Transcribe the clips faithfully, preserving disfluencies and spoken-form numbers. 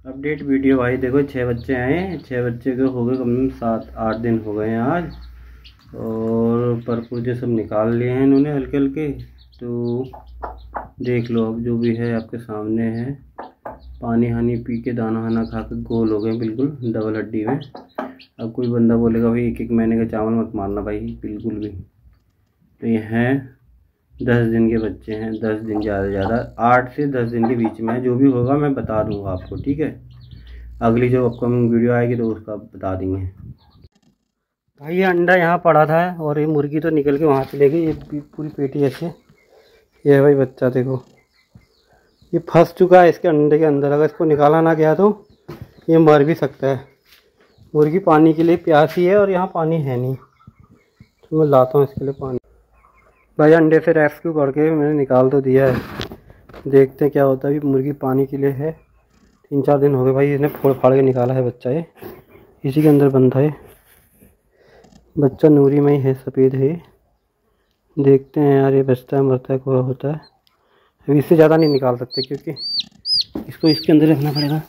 Update video भाई देखो, छः बच्चे आए, छः बच्चे के हो गए कम से कम सात आठ दिन हो गए हैं आज। और पर पुर्जे सब निकाल लिए हैं इन्होंने हल्के हल्के। तो देख लो, अब जो भी है आपके सामने है। पानी हानी पी के दाना हाना खा के गोल हो गए बिल्कुल डबल हड्डी में। अब कोई बंदा बोलेगा भाई एक एक महीने का चावल मत मारना भाई, बिल्कुल भी। तो ये हैं दस दिन के बच्चे हैं, दस दिन ज़्यादा से ज़्यादा आठ से दस दिन के बीच में। जो भी होगा मैं बता दूंगा आपको, ठीक है। अगली जो अपकमिंग वीडियो आएगी तो उसका बता देंगे। भाई ये अंडा यहाँ पड़ा था और ये मुर्गी तो निकल के वहाँ चले गई। ये पूरी पेटी ऐसे, ये है भाई बच्चा देखो, ये फंस चुका है इसके अंडे के अंदर। अगर इसको निकाला ना गया तो ये मर भी सकता है। मुर्गी पानी के लिए प्यासी है और यहाँ पानी है नहीं, तो मैं लाता हूँ इसके लिए पानी। भाई अंडे से रेस्क्यू करके मैंने निकाल तो दिया है, देखते हैं क्या होता है। अभी मुर्गी पानी के लिए है, तीन चार दिन हो गए भाई इसने फोड़ फाड़ के निकाला है बच्चा। ये इसी के अंदर बंधा है बच्चा, नूरी में ही है, सफ़ेद है। देखते हैं यार ये बचता है मरता है क्या होता है। अभी इससे ज़्यादा नहीं निकाल सकते क्योंकि इसको इसके अंदर रखना पड़ेगा,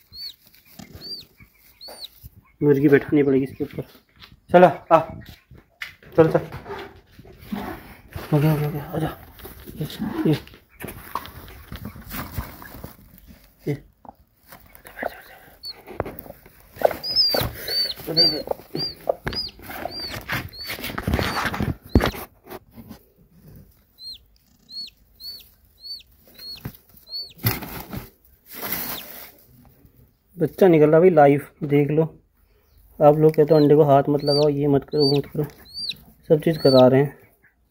मुर्गी बैठानी पड़ेगी इसके ऊपर। चला आ चल चल, हो गया हो गया हो गया, आजा। ये ये बच्चा निकल रहा भाई लाइव, देख लो। आप लोग कहते हो अंडे को हाथ मत लगाओ, ये मत करो वो मत करो, सब चीज़ करा रहे हैं।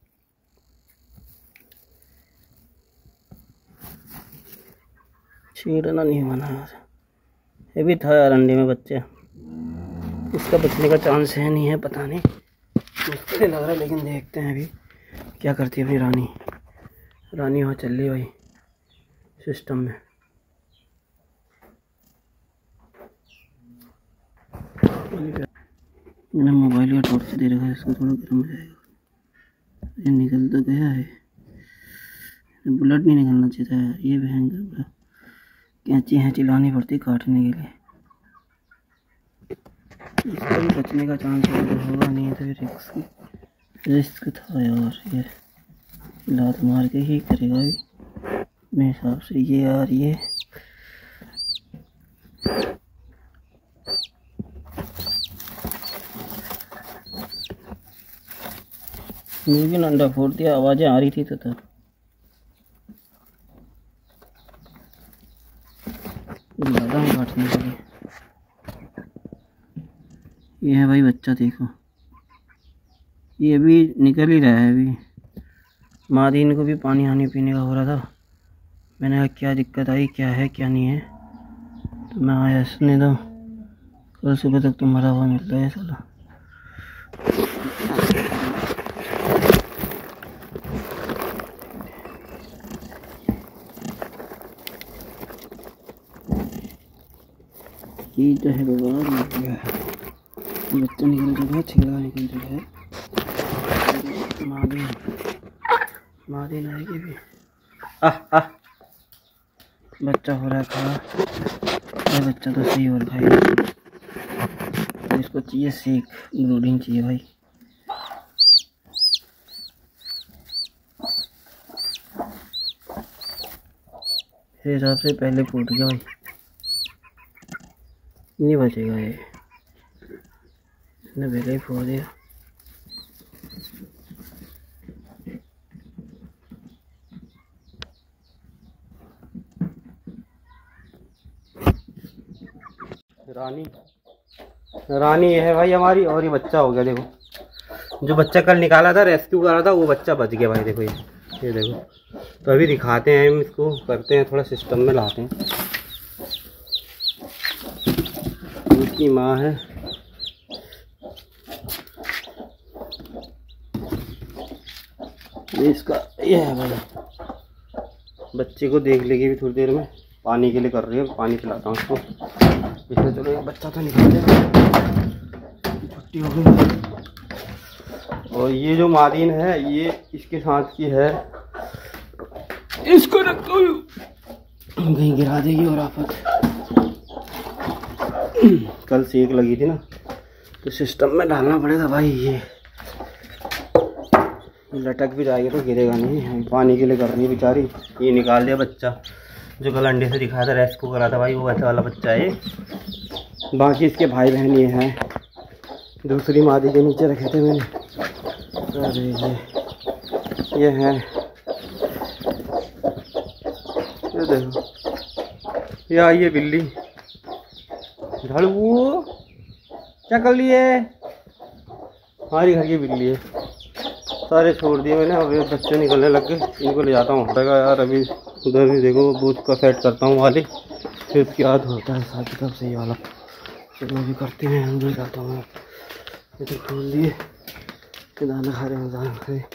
छेड़ना नहीं माना यार, ये भी था यार अंडे में बच्चे। इसका बचने का चांस है नहीं है, पता नहीं, मुश्किल लग रहा है। लेकिन देखते हैं अभी क्या करती है अपनी रानी। रानी वहाँ चल रही भाई सिस्टम में। मैंने मोबाइल का टॉर्च दे रखा है, इसको थोड़ा गर्म हो जाएगा। ये निकल तो गया है, बुलेट नहीं निकलना चाहिए था। ये भयंकर कैंची है, चिल्लानी पड़ती काटने के लिए। इसका भी बचने का चांस होगा नहीं, तो रिस्क रिस्क था यार। ये लात मार के ही करेगा अभी मेरे हिसाब से। ये यार ये मुर्गी ने अंडा फोड़ दिया, आवाज़ें आ रही थी तो तब बादाम काटने के लिए। ये है भाई बच्चा, देखो ये भी निकल ही रहा है। अभी मादीन को भी पानी आने पीने का हो रहा था। मैंने कहा क्या दिक्कत आई, क्या है क्या नहीं है, तो मैं आया सुनने दो। कल सुबह तक तो मरा हुआ मिलता है साला। ये जो है बर्बाद हो गया है, बच्चा निकल चुका है, छिलका निकल चुका है। मादीन मादीन आएगी भी। आह आह बच्चा हो रहा है खड़ा। ये बच्चा तो सही हो रहा है, तो इसको चाहिए सीख, ब्रूडिंग चाहिए भाई। मेरे हिसाब से पहले फूट गया भाई, नहीं बचेगा ये, इसने पहले ही फोड़ दिया। रानी रानी ये है भाई हमारी, और ये बच्चा हो गया। देखो जो बच्चा कल निकाला था, रेस्क्यू करा था, वो बच्चा बच गया भाई। देखो ये ये देखो। तो अभी दिखाते हैं हम इसको, करते हैं थोड़ा सिस्टम में लाते हैं। इसकी माँ है, ये इसका ये है भाई। बच्चे को देख लेगी भी थोड़ी देर में, पानी के लिए कर रही है, पानी पिलाता हूँ उसको। इसमें चलो एक बच्चा तो निकल गया, छुट्टी हो गई। और ये जो मादीन है ये इसके साथ की है, इसको रख दो, कहीं गिरा देगी और आफत। कल सेक लगी थी ना, तो सिस्टम में डालना पड़ेगा भाई। ये लटक भी जाएगी तो गिरेगा नहीं, पानी के लिए कर रही है बेचारी। ये निकाल दिया बच्चा जो कल अंडे से दिखाया था, रेस्क्यू करा था भाई, वो वैसा वाला बच्चा है। बाकी इसके भाई बहन ये हैं, दूसरी मादी के नीचे रखे थे मैंने। अरे ये ये हैं, ये देखो, ये आई है बिल्ली। झाड़ू क्या कर लिए? हमारी घर की बिल्ली है। सारे छोड़ दिए मैंने, अभी बच्चे निकलने लग गए। इनको ले जाता हूँ हटेगा यार। अभी उधर भी देखो बूथ का सेट करता हूँ वाले, फिर उसके बाद होता है साथ किताब सही वाला। चलो भी करते हैं, हम भी जाता हूँ। ये तो खोल दिए, दाना खा रहे हैं, दाना खा रहे।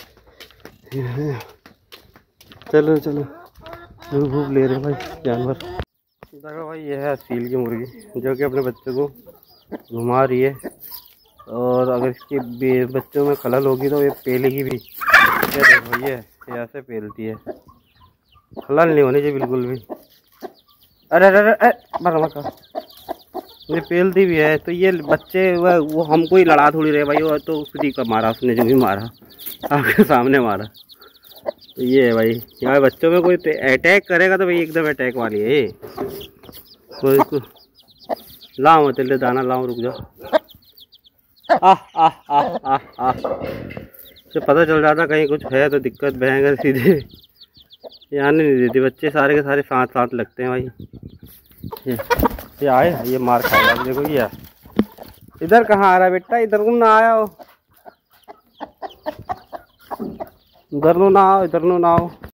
चलो चलो, भूख भूख ले रहे हैं भाई जानवर। देखो भाई, ये है असील की मुर्गी जो कि अपने बच्चों को घुमा रही है, और अगर इसके बच्चों में खलल होगी तो ये पेलेगी भी। ये देखो, ये ऐसे पेलती है, खलल नहीं होनी चाहिए बिल्कुल भी। अरे अरे अरे मर मर, ये पेलती भी है। तो ये बच्चे वो, वो हमको ही लड़ा थोड़ी रहे भाई, वो तो उसी का मारा उसने, जो भी मारा आपके सामने मारा। तो ये है भाई, यहाँ बच्चों में कोई अटैक करेगा तो भाई एकदम अटैक वाली है ये। कोई लाओ मत ले दाना, लाओ रुक जाओ। आह आह आह आह आह, से पता चल जाता कहीं कुछ है तो दिक्कत भयंकर, सीधे ये आने नहीं देती। बच्चे सारे के सारे साथ साथ लगते हैं भाई। ये ये आए, ये मार खाएगा। देखो ये इधर कहाँ आ रहा है बेटा, इधर को ना आया हो, इधर नो ना आओ, इधर नो ना आओ।